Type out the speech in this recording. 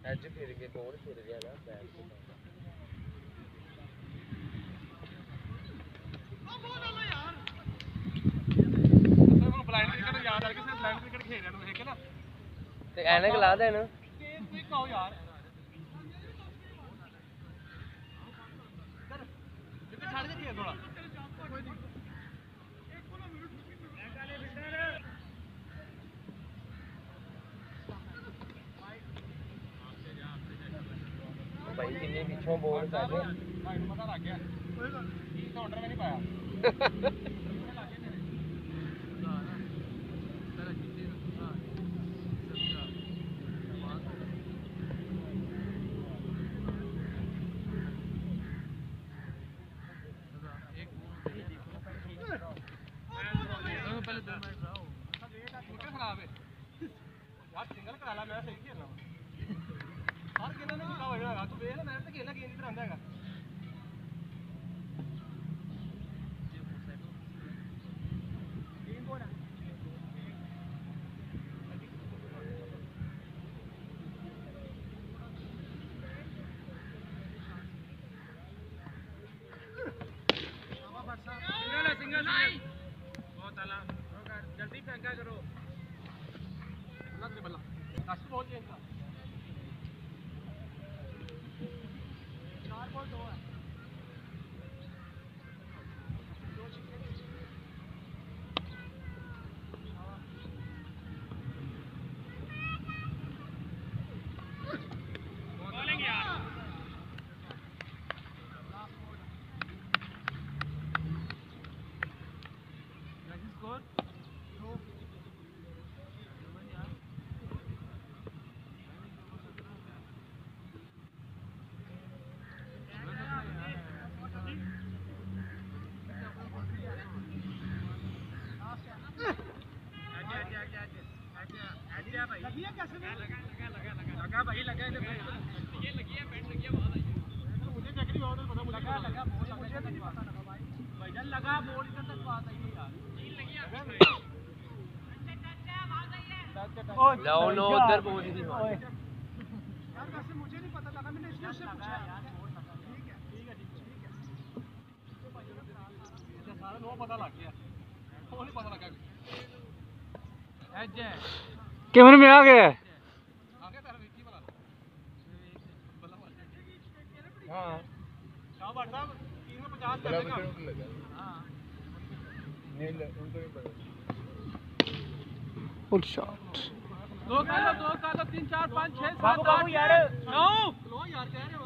as फिर के बोल फिर गया ना बैक से ब्लाइंड क्रिकेट याद आ गया सिर्फ ब्लाइंड क्रिकेट खेल रहे हैं ना ते एनक ला दे ना कोई कहो यार इधर इधर छाड़ दे थोड़ा भाई किन्नी पिछों बोल कर भाई पता लग गया कोई बात नहीं काउंटर में नहीं पाया खराब है यार सिंगल करा ला मैं सही खेलना हर गेंद ने कितना होएगा तू देख ले मैं तो खेलना गेंद इधर आंदा हैगा सिंगल बहुत आला जल्दी फेंका करो बल्ला बल्ला लास्ट बॉल चेंज कर 4 बॉल 2 है बॉलिंग यार स्कोर लगा भाई लगा ये लगी है बैट लगी है बहुत आई मुझे चेक नहीं हुआ पता मुझे लगा बॉल मुझे नहीं पता लगा भाई भाईजान लगा बॉल इधर तक बात आई है यार नहीं लगी है लाओ नो उधर पहुंच गई यार वैसे मुझे नहीं पता लगा मैंने इसलिए उससे पूछा यार ठीक है सारा नो पता लग गया वो नहीं पता लगा एज है कैमरे में आ गया है आगे तेरा विकी वाला बल्ला हां शाबाश साहब 350 कर देगा हां नहीं उनको नहीं पता फुल शॉट 2 कर लो 3 4 5 6 7 8 यार 9 लो यार कह रहे